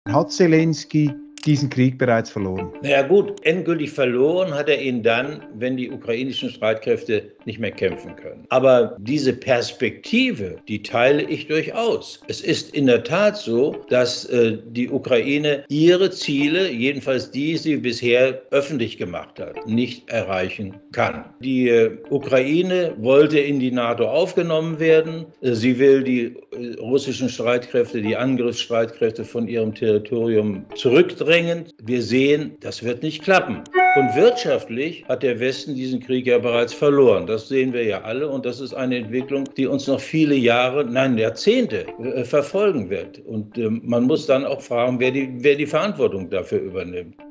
Hat Zelensky diesen Krieg bereits verloren? Naja gut, endgültig verloren hat er ihn dann, wenn die ukrainischen Streitkräfte nicht mehr kämpfen können. Aber diese Perspektive, die teile ich durchaus. Es ist in der Tat so, dass die Ukraine ihre Ziele, jedenfalls die sie bisher öffentlich gemacht hat, nicht erreichen kann. Die Ukraine wollte in die NATO aufgenommen werden. Sie will die russischen Streitkräfte, die Angriffsstreitkräfte von ihrem Territorium zurückdrängen. Wir sehen, das wird nicht klappen. Und wirtschaftlich hat der Westen diesen Krieg ja bereits verloren. Das sehen wir ja alle. Und das ist eine Entwicklung, die uns noch viele Jahre, nein, Jahrzehnte verfolgen wird. Und man muss dann auch fragen, wer die Verantwortung dafür übernimmt.